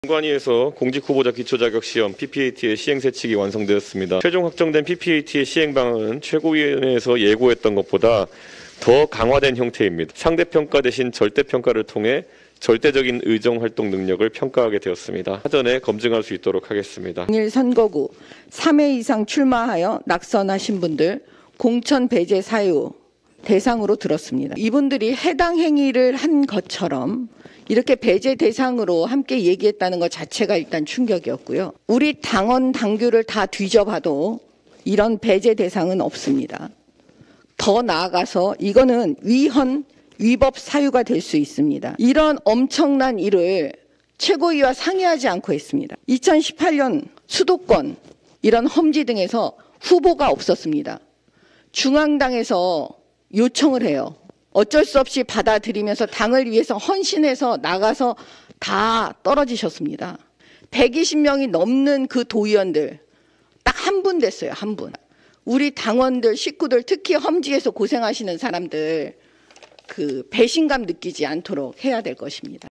선관위에서 공직후보자 기초자격시험 PPAT의 시행세칙이 완성되었습니다. 최종 확정된 PPAT의 시행 방안은 최고위원회에서 예고했던 것보다 더 강화된 형태입니다. 상대평가 대신 절대평가를 통해 절대적인 의정활동 능력을 평가하게 되었습니다. 사전에 검증할 수 있도록 하겠습니다. 당일 선거구 3회 이상 출마하여 낙선하신 분들 공천 배제 사유 대상으로 들었습니다. 이분들이 해당 행위를 한 것처럼 이렇게 배제 대상으로 함께 얘기했다는 것 자체가 일단 충격이었고요. 우리 당원 당규를 다 뒤져봐도 이런 배제 대상은 없습니다. 더 나아가서 이거는 위법 사유가 될 수 있습니다. 이런 엄청난 일을 최고위와 상의하지 않고 했습니다. 2018년 수도권 이런 험지 등에서 후보가 없었습니다. 중앙당에서 요청을 해요. 어쩔 수 없이 받아들이면서 당을 위해서 헌신해서 나가서 다 떨어지셨습니다. 120명이 넘는 그 도의원들 딱 한 분 됐어요. 한 분. 우리 당원들, 식구들, 특히 험지에서 고생하시는 사람들 그 배신감 느끼지 않도록 해야 될 것입니다.